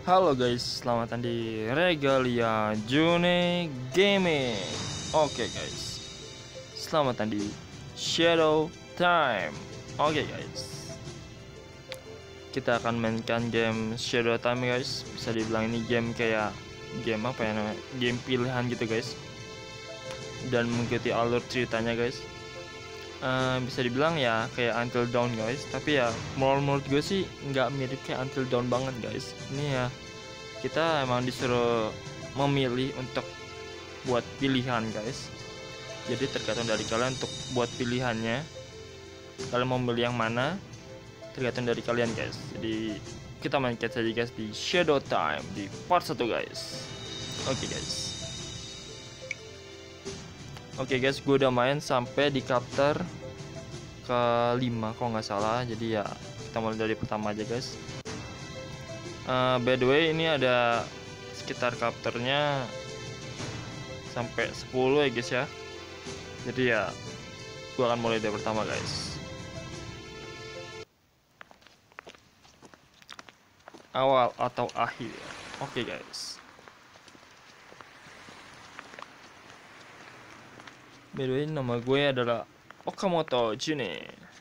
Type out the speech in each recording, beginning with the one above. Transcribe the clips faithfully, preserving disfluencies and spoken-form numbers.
Halo guys, selamat datang di Regalia June Gaming. Oke guys, selamat datang di Shadow Time. Oke guys, kita akan mainkan game Shadow Time guys. Bisa dibilang ini game kayak game apa ya namanya, game pilihan gitu guys, dan mengikuti alur ceritanya guys. Uh, bisa dibilang ya kayak Until Dawn guys, tapi ya menurut gue sih nggak mirip kayak Until Dawn banget guys. Ini ya kita emang disuruh memilih untuk buat pilihan guys, jadi tergantung dari kalian untuk buat pilihannya. Kalian mau memilih yang mana tergantung dari kalian guys. Jadi kita mainkan saja guys di Shadow Time di part satu guys. Oke okay, guys Oke okay guys, gue udah main sampai di chapter ke lima kalau nggak salah. Jadi ya kita mulai dari pertama aja guys. Uh, by the way, ini ada sekitar chapternya sampai sepuluh ya guys ya. Jadi ya gue akan mulai dari pertama guys. Awal atau akhir. Oke okay, guys. By the way, nama gue adalah Okamoto June.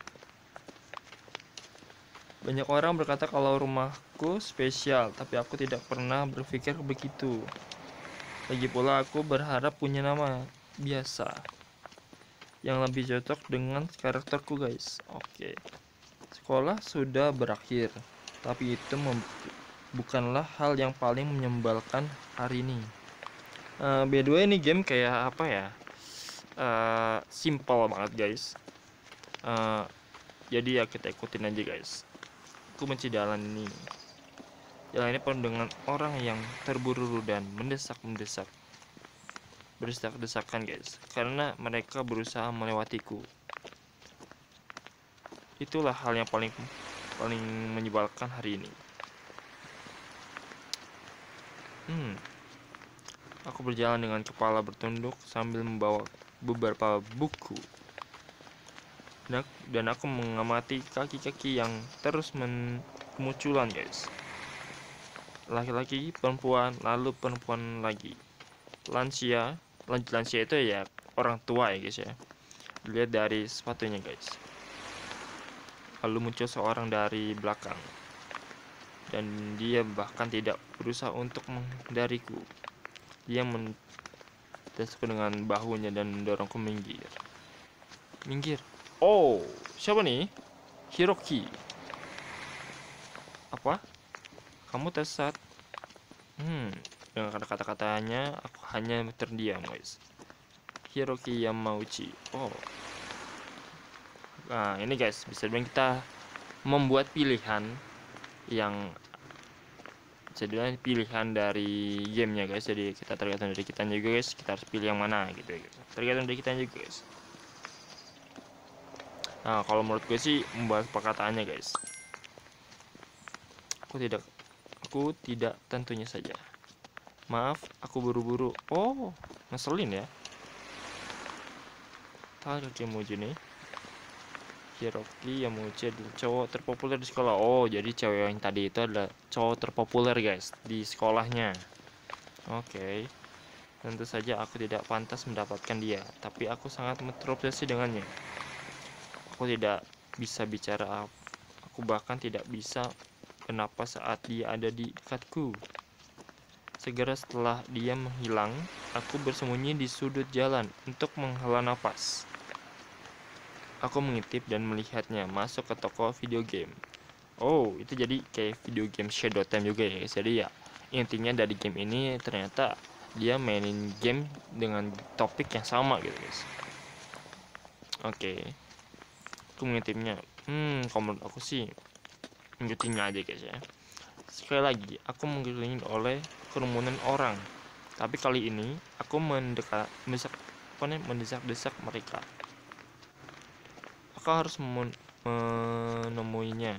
Banyak orang berkata kalau rumahku spesial, tapi aku tidak pernah berpikir begitu. Lagi pula aku berharap punya nama biasa yang lebih cocok dengan karakterku guys. Oke. Sekolah sudah berakhir, tapi itu bukanlah hal yang paling menyebalkan hari ini. Uh, by the way, ini game kayak apa ya? Uh, simple banget guys. Uh, jadi ya kita ikutin aja guys. Aku benci jalan ini. Jalan ini penuh dengan orang yang terburu-buru dan mendesak-mendesak, berdesak-desakan guys, karena mereka berusaha melewatiku. Itulah hal yang paling paling menyebalkan hari ini. Hmm. Aku berjalan dengan kepala bertunduk sambil membawa beberapa buku. Dan aku mengamati kaki-kaki yang terus bermunculan guys. Laki-laki, perempuan, lalu perempuan lagi. Lansia, lansia itu ya orang tua ya guys ya. Lihat dari sepatunya guys. Lalu muncul seorang dari belakang, dan dia bahkan tidak berusaha untuk menghindariku. Dia mendesakku dengan bahunya dan mendorongku minggir. Minggir. Oh, siapa nih? Hiroki. Apa? Kamu tersesat? Hmm, dengan kata-katanya aku hanya terdiam guys. Hiroki Yamauchi. Oh. Nah, ini guys, bisa dibilang kita membuat pilihan yang bisa dibilang pilihan dari gamenya guys. Jadi kita tergantung dari kita juga guys, kita harus pilih yang mana gitu ya guys. Tergantung dari kita juga guys. Nah, kalau menurut gue sih membahas perkataannya guys. Aku tidak aku tidak tentunya saja. Maaf, aku buru-buru. Oh, ngeselin ya. Hiroki Yamauchi nih. Hiroki Yamauchi adalah cowok terpopuler di sekolah. Oh, jadi cewek yang tadi itu adalah cowok terpopuler guys di sekolahnya. Oke. Okay. Tentu saja aku tidak pantas mendapatkan dia, tapi aku sangat terobsesi dengannya. Aku tidak bisa bicara, aku bahkan tidak bisa bernapas saat dia ada di dekatku. Segera setelah dia menghilang, aku bersembunyi di sudut jalan untuk menghela napas. Aku mengintip dan melihatnya masuk ke toko video game. Oh, itu jadi kayak video game Shadow Time juga ya guys. Jadi ya intinya dari game ini ternyata dia mainin game dengan topik yang sama gitu guys. Oke. Okay. Aku mengintipnya. Hmm, kalau menurut aku sih mengikutinya aja guys ya. Sekali lagi, aku mengelilingi oleh kerumunan orang. Tapi kali ini aku mendekat, mendesak, apa nih, mendesak-desak mereka. Aku harus menemuinya.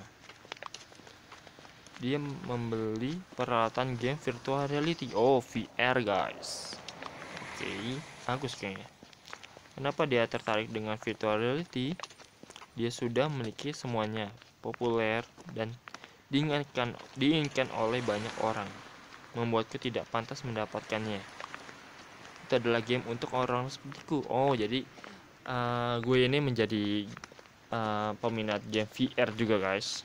Dia membeli peralatan game virtual reality. Oh, V R guys. Oke, okay, bagus kayaknya. Kenapa dia tertarik dengan virtual reality? Dia sudah memiliki semuanya, populer dan diinginkan diinginkan oleh banyak orang, membuatku tidak pantas mendapatkannya. Itu adalah game untuk orang sepertiku. Oh, jadi uh, gue ini menjadi uh, peminat game V R juga, guys.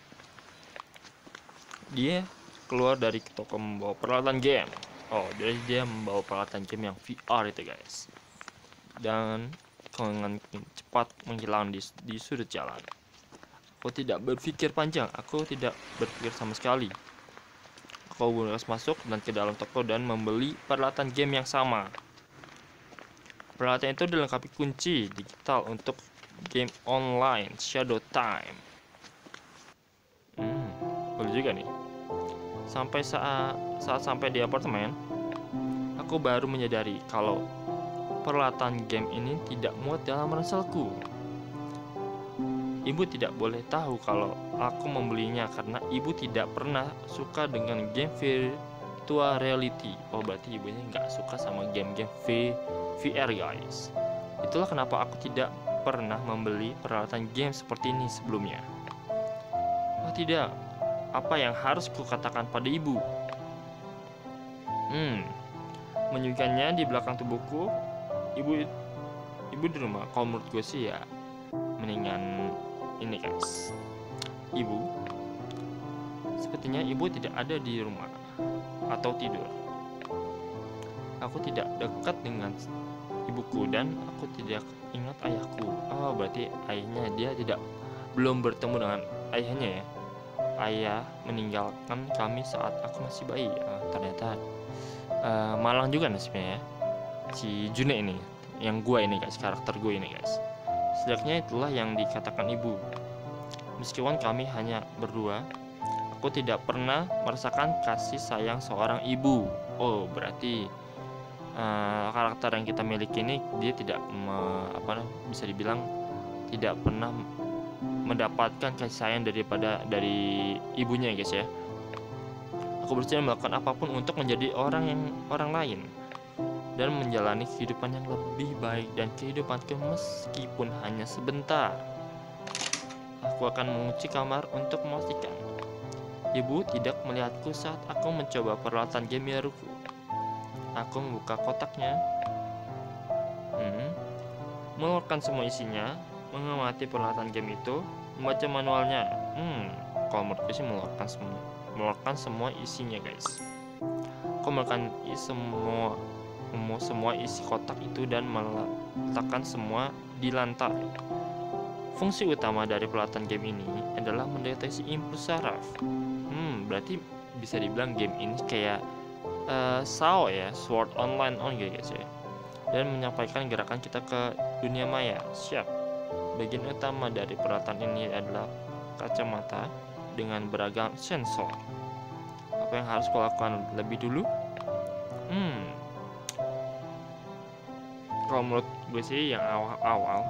Dia keluar dari toko membawa peralatan game. Oh, jadi dia membawa peralatan game yang V R itu, guys. Dan dengan cepat menghilang di, di sudut jalan. Aku tidak berpikir panjang, aku tidak berpikir sama sekali. Aku harus masuk dan ke dalam toko dan membeli peralatan game yang sama. Peralatan itu dilengkapi kunci digital untuk game online Shadow Time. Hmm, boleh juga nih. Sampai saat saat sampai di apartemen, aku baru menyadari kalau peralatan game ini tidak muat dalam ranselku. Ibu tidak boleh tahu kalau aku membelinya karena ibu tidak pernah suka dengan game virtual reality. Oh, berarti ibunya nggak suka sama game-game v VR, guys. Itulah kenapa aku tidak pernah membeli peralatan game seperti ini sebelumnya. Oh tidak, apa yang harus kukatakan pada ibu? Hmm, menyuguhkannya di belakang tubuhku. Ibu, ibu di rumah. Kalau menurut gue sih ya, mendingan ini, guys. Ibu, sepertinya ibu tidak ada di rumah atau tidur. Aku tidak dekat dengan ibuku dan aku tidak ingat ayahku. Oh, berarti ayahnya dia tidak belum bertemu dengan ayahnya ya. Ayah meninggalkan kami saat aku masih bayi. Oh, ternyata uh, malang juga nasibnya ya. Si June ini, yang gue ini, guys, karakter gue ini, guys. Setidaknya itulah yang dikatakan ibu. Meskipun kami hanya berdua, aku tidak pernah merasakan kasih sayang seorang ibu. Oh, berarti uh, karakter yang kita miliki ini dia tidak me, apa bisa dibilang tidak pernah mendapatkan kasih sayang daripada dari ibunya, guys ya. Aku bersedia melakukan apapun untuk menjadi orang yang orang lain dan menjalani kehidupan yang lebih baik dan kehidupanku meskipun hanya sebentar. Aku akan mengunci kamar untuk memastikan ibu tidak melihatku saat aku mencoba peralatan game baruku. Aku membuka kotaknya, hmm, mengeluarkan semua isinya, mengamati peralatan game itu, membaca manualnya. Hmm, kalau menurutku sih mengeluarkan semua, mengeluarkan semua isinya, guys. Aku mengeluarkan semua semua isi kotak itu dan meletakkan semua di lantai. Fungsi utama dari peralatan game ini adalah mendeteksi impuls saraf. Hmm, berarti bisa dibilang game ini kayak uh, S A O ya, Sword Online on guys ya. Dan menyampaikan gerakan kita ke dunia maya. Siap. Bagian utama dari peralatan ini adalah kacamata dengan beragam sensor. Apa yang harus kulakukan lebih dulu? Hmm. Kalau menurut gue sih yang awal-awal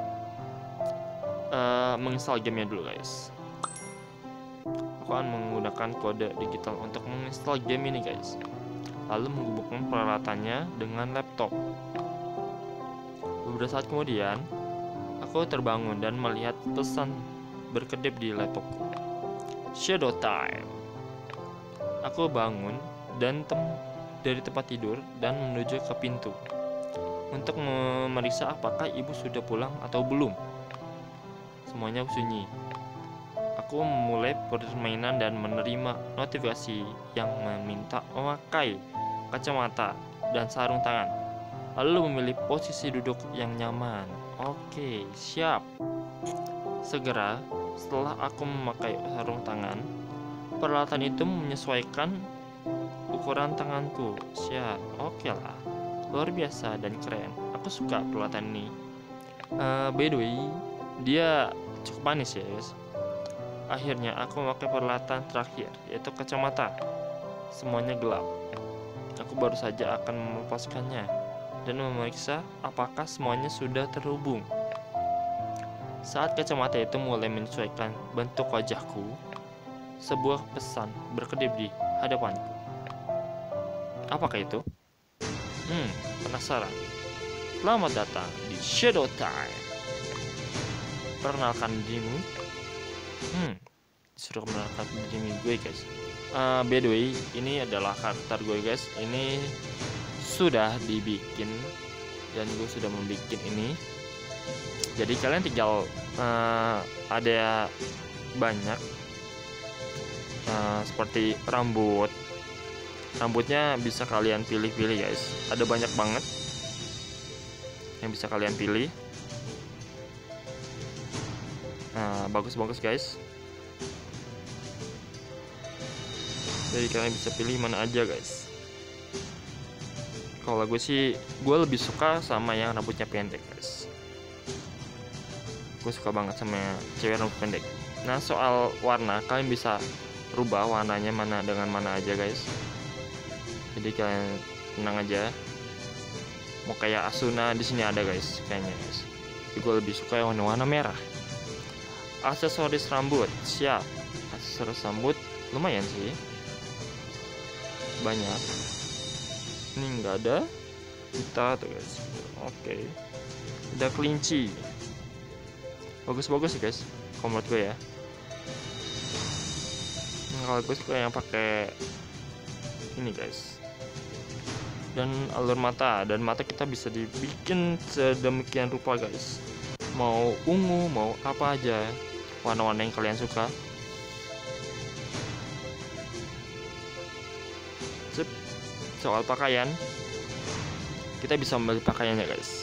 uh, menginstal gamenya dulu, guys. Aku akan menggunakan kode digital untuk menginstal game ini, guys. Lalu menghubungkan peralatannya dengan laptop. Beberapa saat kemudian, aku terbangun dan melihat pesan berkedip di laptopku. Shadow Time. Aku bangun dan tem dari tempat tidur dan menuju ke pintu untuk memeriksa apakah ibu sudah pulang atau belum. Semuanya sunyi. Aku memulai permainan dan menerima notifikasi yang meminta memakai kacamata dan sarung tangan, lalu memilih posisi duduk yang nyaman. Oke, siap. Segera setelah aku memakai sarung tangan, peralatan itu menyesuaikan ukuran tanganku. Siap. Oke lah. Luar biasa dan keren. Aku suka peralatan ini. Uh, by the way, dia cukup manis ya, guys. Akhirnya aku memakai peralatan terakhir, yaitu kacamata. Semuanya gelap. Aku baru saja akan melepaskannya dan memeriksa apakah semuanya sudah terhubung. Saat kacamata itu mulai menyesuaikan bentuk wajahku, sebuah pesan berkedip di hadapanku. Apakah itu? Hmm, penasaran. Selamat datang di Shadow Time. Perkenalkan dirimu. Hmm, disuruh menangkap diri gue guys. Uh, by the way, ini adalah karakter gue guys. Ini sudah dibikin dan gue sudah membuat ini. Jadi kalian tinggal uh, ada banyak uh, seperti rambut. Rambutnya bisa kalian pilih-pilih guys. Ada banyak banget yang bisa kalian pilih. Nah, bagus-bagus guys. Jadi kalian bisa pilih mana aja guys. Kalau gue sih, gue lebih suka sama yang rambutnya pendek guys. Gue suka banget sama cewek rambut pendek. Nah, soal warna, kalian bisa rubah warnanya mana dengan mana aja guys. Jadi kalian tenang aja. Mau kayak Asuna di sini ada guys, kayaknya guys. Tapi gue lebih suka yang warna-warna merah. Aksesoris rambut, siap. Aksesoris rambut lumayan sih. Banyak. Ini enggak ada. Kita tuh guys. Oke. Ada kelinci. Bagus-bagus sih guys. Kalau menurut gue ya. Nah, kalau gue suka yang pakai ini guys. Dan alur mata, dan mata kita bisa dibikin sedemikian rupa guys. Mau ungu, mau apa aja, warna-warna yang kalian suka. Sip. Soal pakaian, kita bisa membeli pakaiannya guys.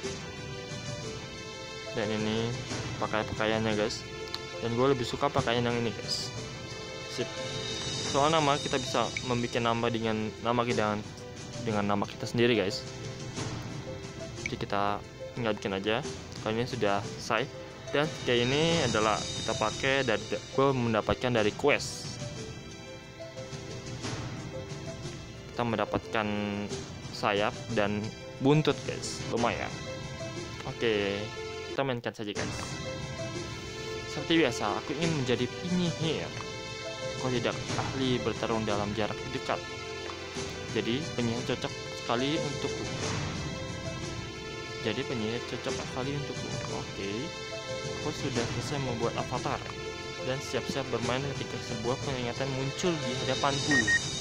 Dan ini pakai pakaiannya guys. Dan gue lebih suka pakaian yang ini guys. Sip. Soal nama, kita bisa membuat nama dengan nama kita dengan nama kita sendiri guys. Jadi kita tinggal bikin aja. Kali ini sudah selesai. Dan kayak ini adalah kita pakai dari gue mendapatkan dari quest. Kita mendapatkan sayap dan buntut guys, lumayan. Oke, kita mainkan saja guys. Seperti biasa, aku ingin menjadi penyihir. Aku tidak ahli bertarung dalam jarak dekat. Jadi penyihir cocok sekali untukku. Jadi penyihir cocok sekali untukku. Oke, aku sudah selesai membuat avatar dan siap-siap bermain ketika sebuah peringatan muncul di hadapanku.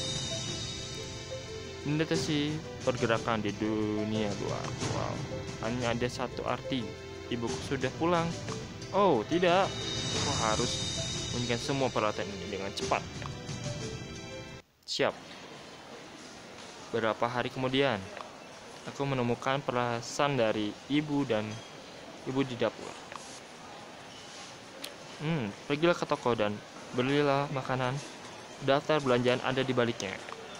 Mendeteksi pergerakan di dunia luar. Wow, hanya ada satu arti. Ibuku sudah pulang. Oh tidak, aku harus menjalankan semua peralatan ini dengan cepat. Siap. Beberapa hari kemudian, aku menemukan perasaan dari ibu dan ibu di dapur. Hmm, pergilah ke toko dan belilah makanan. Daftar belanjaan ada di baliknya.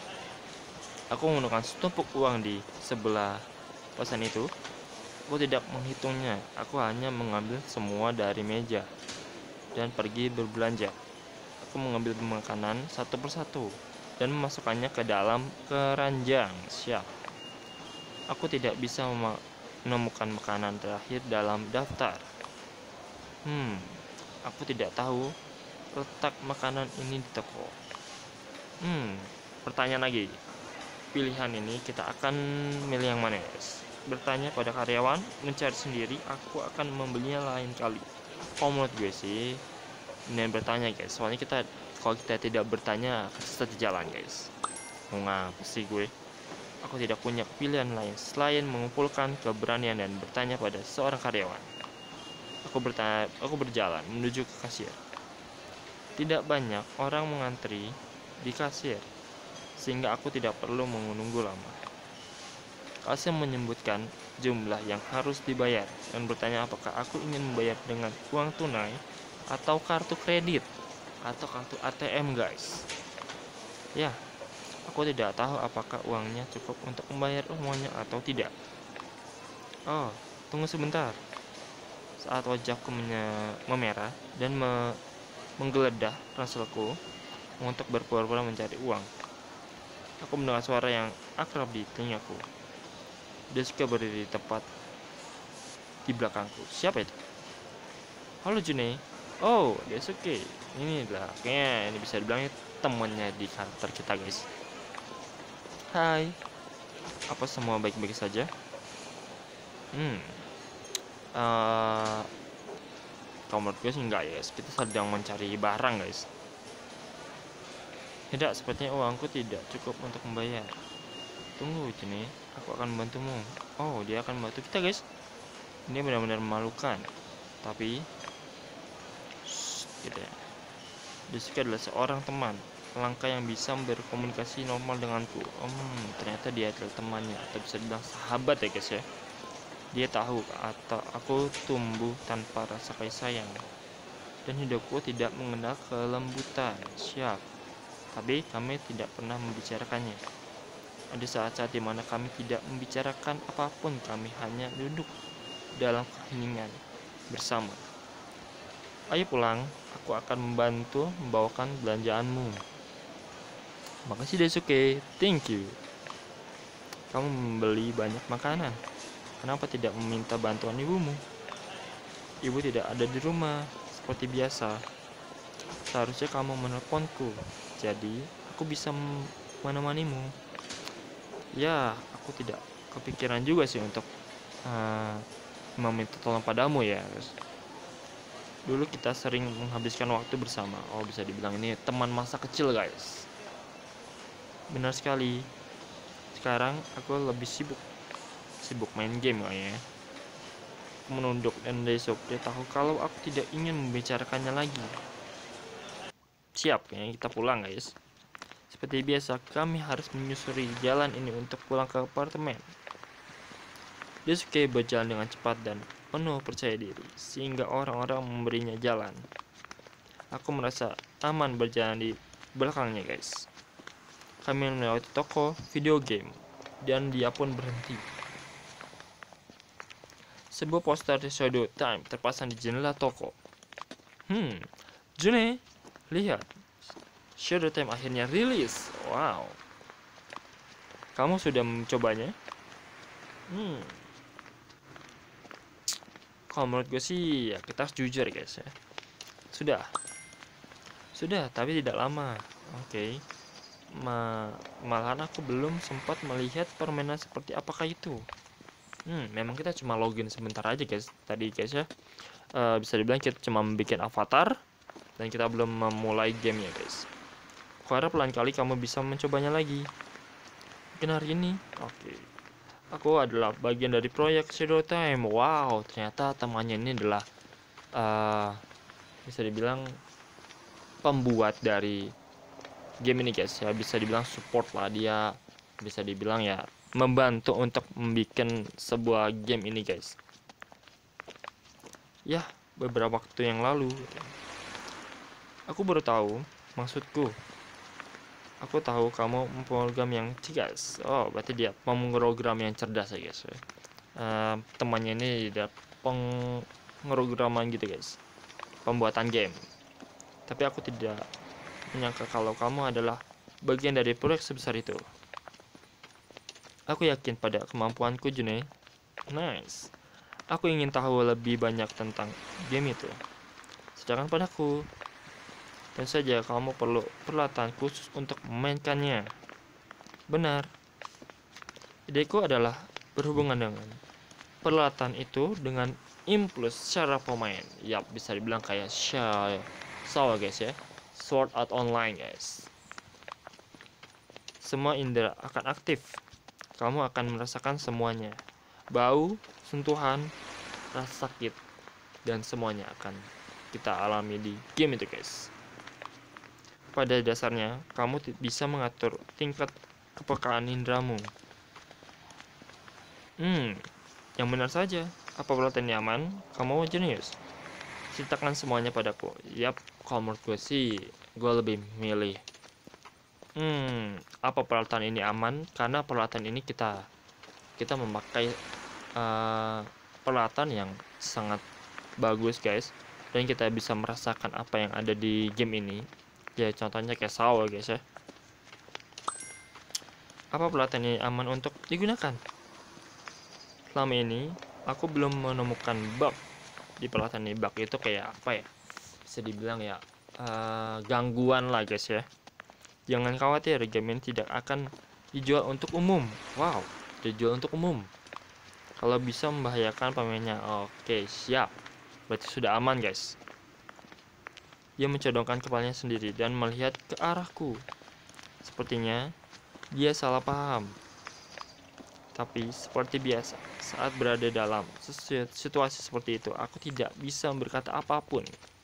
Aku menemukan setumpuk uang di sebelah pesan itu. Aku tidak menghitungnya. Aku hanya mengambil semua dari meja dan pergi berbelanja. Aku mengambil makanan satu persatu dan memasukkannya ke dalam keranjang. Siap. Aku tidak bisa menemukan makanan terakhir dalam daftar. Hmm, aku tidak tahu letak makanan ini di toko. Hmm, pertanyaan lagi. Pilihan ini kita akan milih yang mana guys? Bertanya pada karyawan, mencari sendiri, aku akan membelinya lain kali. Kalau menurut gue sih, ini bertanya guys. Soalnya kita kalau kita tidak bertanya, kita jalan guys. Mau ngapa sih gue? Aku tidak punya pilihan lain selain mengumpulkan keberanian dan bertanya pada seorang karyawan. Aku bertanya, aku berjalan menuju ke kasir. Tidak banyak orang mengantri di kasir, sehingga aku tidak perlu menunggu lama. Kasir menyebutkan jumlah yang harus dibayar dan bertanya apakah aku ingin membayar dengan uang tunai atau kartu kredit atau kartu A T M guys. Ya, aku tidak tahu apakah uangnya cukup untuk membayar semuanya atau tidak. Oh, tunggu sebentar. Saat wajahku memerah dan me menggeledah ranselku untuk berpura-pura mencari uang, aku mendengar suara yang akrab di telingaku. Desuke berdiri di tempat di belakangku. Siapa itu? Halo June. Oh, Desuke. Ini adalah kayaknya ini bisa dibilang temannya di karakter kita guys. Hai. Apa semua baik-baik saja? Hmm. Uh, Kalau menurut gue sih enggak ya, guys. Kita sedang mencari barang, guys. Tidak, sepertinya uangku tidak cukup untuk membayar. Tunggu, Jenny. Aku akan membantumu. Oh, dia akan membantu kita, guys. Ini benar-benar memalukan. Tapi, shh, gitu ya. Jessica adalah seorang teman langka yang bisa berkomunikasi normal denganku. Hmm, ternyata dia adalah temannya, atau bisa dibilang sahabat ya, guys ya. Dia tahu atau aku tumbuh tanpa rasa kasih sayang, dan hidupku tidak mengenal kelembutan. Siap. Tapi kami tidak pernah membicarakannya. Ada saat-saat di mana kami tidak membicarakan apapun, kami hanya duduk dalam keheningan bersama. Ayo pulang, aku akan membantu membawakan belanjaanmu. Makasih Daisuke, thank you. Kamu membeli banyak makanan. Kenapa tidak meminta bantuan ibumu? Ibu tidak ada di rumah, seperti biasa. Seharusnya kamu menelponku, jadi aku bisa menemanimu. Ya, aku tidak kepikiran juga sih untuk uh, meminta tolong padamu ya. Dulu kita sering menghabiskan waktu bersama. Oh, bisa dibilang ini teman masa kecil, guys. Benar sekali. Sekarang aku lebih sibuk Sibuk main game kayaknya. Aku menunduk dan Daisuke dia tahu kalau aku tidak ingin membicarakannya lagi. Siap, kayaknya kita pulang, guys. Seperti biasa, kami harus menyusuri jalan ini untuk pulang ke apartemen. Daisuke berjalan dengan cepat dan penuh percaya diri, sehingga orang-orang memberinya jalan. Aku merasa aman berjalan di belakangnya, guys. Kami melewati toko video game, dan dia pun berhenti. Sebuah poster Shadow Time terpasang di jendela toko. Hmm, June, lihat. Shadow Time akhirnya rilis. Wow. Kamu sudah mencobanya? Hmm. Kalau menurut gue sih, ya kita harus jujur, guys ya. Sudah. Sudah, tapi tidak lama. Oke. Okay. Ma malahan aku belum sempat melihat permainan seperti apakah itu. Hmm, memang kita cuma login sebentar aja, guys. Tadi, guys ya. Uh, bisa dibilang kita cuma membuat avatar dan kita belum memulai gamenya, guys. Aku harap lain kali kamu bisa mencobanya lagi. Mungkin hari ini. Oke. Okay. Aku adalah bagian dari proyek Shadow Time. Wow, ternyata temannya ini adalah uh, bisa dibilang pembuat dari game ini, guys. Ya, bisa dibilang support lah dia. Bisa dibilang ya membantu untuk membuat sebuah game ini, guys. Ya, beberapa waktu yang lalu aku baru tahu maksudku. Aku tahu kamu memprogram yang cerdas. Oh, berarti dia pemrogram yang cerdas ya, guys. Uh, temannya ini tidak pemrograman gitu, guys. Pembuatan game. Tapi aku tidak menyangka kalau kamu adalah bagian dari proyek sebesar itu. Aku yakin pada kemampuanku, June. Nice. Aku ingin tahu lebih banyak tentang game itu. Sedangkan padaku, dan saja kamu perlu peralatan khusus untuk memainkannya. Benar. Ideku adalah berhubungan dengan peralatan itu dengan impuls secara pemain. Yap, bisa dibilang kayak Shaw, Shaw guys ya. Sword Art Online, guys. Semua indera akan aktif. Kamu akan merasakan semuanya. Bau, sentuhan, rasa sakit, dan semuanya akan kita alami di game itu, guys. Pada dasarnya, kamu bisa mengatur tingkat kepekaan indramu. Hmm, yang benar saja. Apa peralatan nyaman? Kamu jenius. Ceritakan semuanya padaku. Yap, kalau menurut gue sih, gue lebih milih. Hmm, apa peralatan ini aman? Karena peralatan ini kita kita memakai uh, peralatan yang sangat bagus, guys, dan kita bisa merasakan apa yang ada di game ini. Ya, contohnya kayak Saw, guys ya. Apa peralatan ini aman untuk digunakan? Selama ini aku belum menemukan bug di peralatan ini. Bug itu kayak apa ya? Bisa dibilang ya uh, gangguan lah, guys ya. Jangan khawatir, game ini tidak akan dijual untuk umum. Wow, dijual untuk umum. Kalau bisa membahayakan pemainnya. Oke, siap. Berarti sudah aman guys. Dia mencodongkan kepalanya sendiri dan melihat ke arahku. Sepertinya dia salah paham. Tapi seperti biasa, saat berada dalam situasi seperti itu, aku tidak bisa berkata apapun.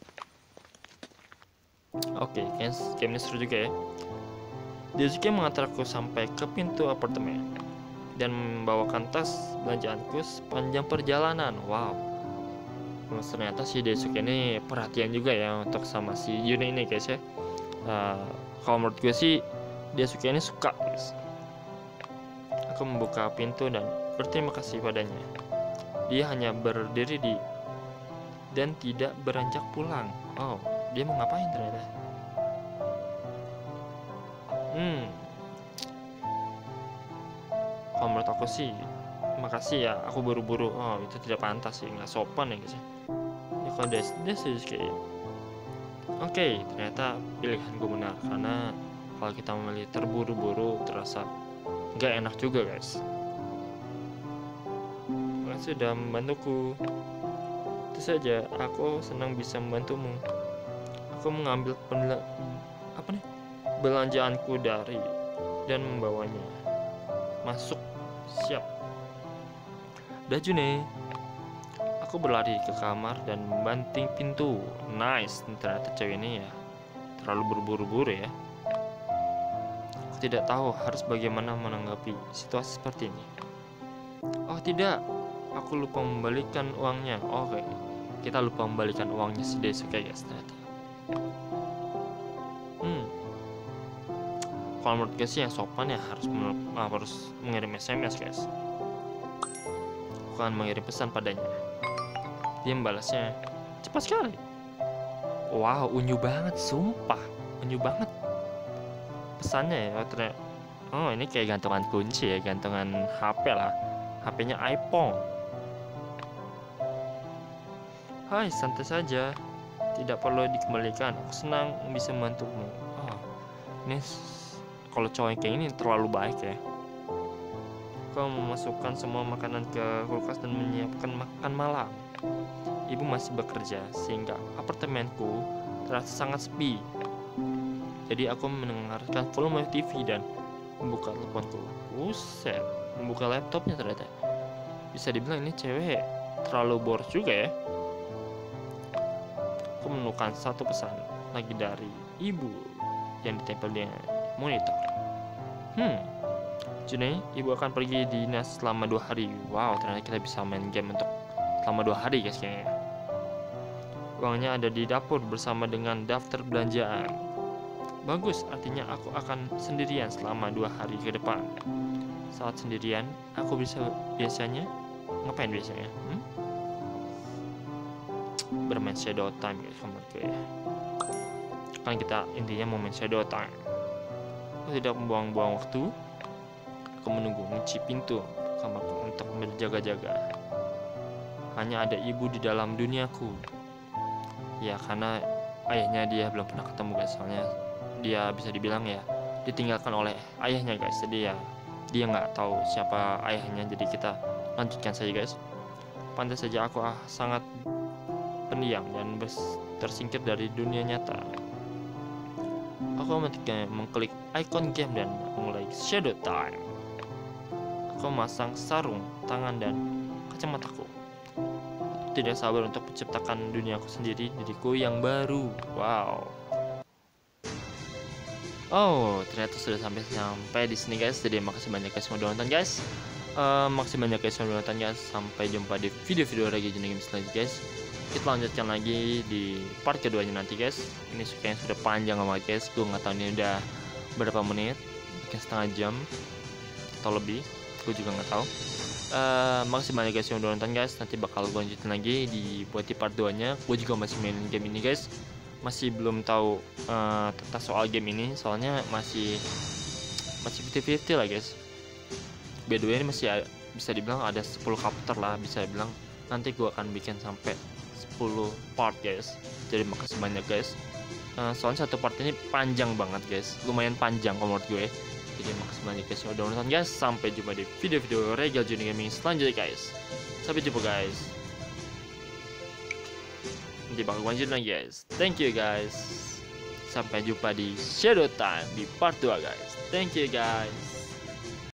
Oke, okay, game ini seru juga ya. Daisuke mengantarku sampai ke pintu apartemen dan membawakan tas belanjaanku sepanjang perjalanan. Wow, ternyata si Daisuke ini perhatian juga ya untuk sama si Yune ini guys ya. Uh, kalau menurut gue sih Daisuke ini suka guys. Aku membuka pintu dan berterima kasih padanya. Dia hanya berdiri di dan tidak beranjak pulang. Oh, dia mau ngapain ternyata? Hmm. Kalau menurut aku sih, makasih ya, aku buru-buru. Oh, itu tidak pantas sih, nggak sopan ya guys ya. Ya kalau des des kayak. Oke, okay, ternyata pilihan gue benar karena kalau kita memilih terburu-buru terasa nggak enak juga guys. Makasih sudah membantuku. Itu saja, aku senang bisa membantumu. Aku mengambil penla apa nih belanjaanku dari dan membawanya masuk. Siap. Dah June. Aku berlari ke kamar dan membanting pintu. Nice. Ternyata cewek ini ya terlalu berburu-buru ya. Aku tidak tahu harus bagaimana menanggapi situasi seperti ini. Oh tidak, aku lupa membalikan uangnya. Oke, kita lupa membalikan uangnya si Daisuke guys ternyata. Hmm. Kalau menurut gue sih yang sopan ya harus ah, harus mengirim S M S guys. Aku akan mengirim pesan padanya. Dia membalasnya cepat sekali. Wow, unyu banget, sumpah, unyu banget pesannya ya. Ternyata, oh ini kayak gantungan kunci ya, gantungan H P lah, H P-nya iPhone. Hai, santai saja, tidak perlu dikembalikan. Aku senang bisa membantumu. Oh, ini kalau cowok kayak ini terlalu baik ya. Kau memasukkan semua makanan ke kulkas dan menyiapkan makan malam. Ibu masih bekerja sehingga apartemenku terasa sangat sepi. Jadi aku mendengarkan volume T V dan membuka teleponku. Buset, membuka laptopnya ternyata. Bisa dibilang ini cewek terlalu boros juga ya. Aku menemukan satu pesan lagi dari ibu yang ditempel di monitor. Hmm, June, ibu akan pergi dinas selama dua hari. Wow, ternyata kita bisa main game untuk selama dua hari guys kayaknya. Uangnya ada di dapur bersama dengan daftar belanjaan. Bagus, artinya aku akan sendirian selama dua hari ke depan. Saat sendirian, aku bisa biasanya ngapain biasanya? Hmm? Bermain shadow time guys, menurut gue ya. Kan kita intinya mau main shadow time. Aku tidak membuang-buang waktu. Aku menunggu kunci pintu kamarku untuk berjaga-jaga. Hanya ada ibu di dalam duniaku. Ya karena ayahnya dia belum pernah ketemu guys, soalnya dia bisa dibilang ya ditinggalkan oleh ayahnya guys. Jadi ya dia nggak tahu siapa ayahnya. Jadi kita lanjutkan saja guys. Pantas saja aku ah, sangat pendiam dan tersingkir dari dunia nyata. Aku memetiknya mengklik icon game dan mulai shadow time. Aku memasang sarung tangan dan kacamataku. Tidak sabar untuk menciptakan duniaku sendiri, diriku yang baru. Wow. Oh, ternyata sudah sampai sampai di sini guys. Jadi makasih banyak guys sudah nonton guys. Uh, makasih banyak guys sudah nonton guys. Sampai jumpa di video-video lagi jenis game selanjutnya guys. Kita lanjutkan lagi di part keduanya nanti guys. Ini kayaknya sudah panjang banget guys. Gue nggak tahu ini udah berapa menit, mungkin setengah jam atau lebih. Gue juga nggak tahu. Uh, makasih banyak guys yang udah nonton guys. Nanti bakal gue lanjutin lagi di buat di part dua nya. Gue juga masih main game ini guys. Masih belum tahu uh, tentang soal game ini. Soalnya masih masih fifty fifty lah guys. By the way ini masih ada, bisa dibilang ada sepuluh chapter lah. Bisa dibilang nanti gue akan bikin sampai sepuluh part guys. Jadi makasih banyak guys. uh, Soalnya satu part ini panjang banget guys. Lumayan panjang kalau menurut gue. Jadi makasih banyak guys yang udah nonton guys. Sampai jumpa di video-video Regal Juni Gaming selanjutnya guys. Sampai jumpa guys. Nanti bakal lanjut lagi guys. Thank you guys. Sampai jumpa di Shadow Time di part dua guys. Thank you guys.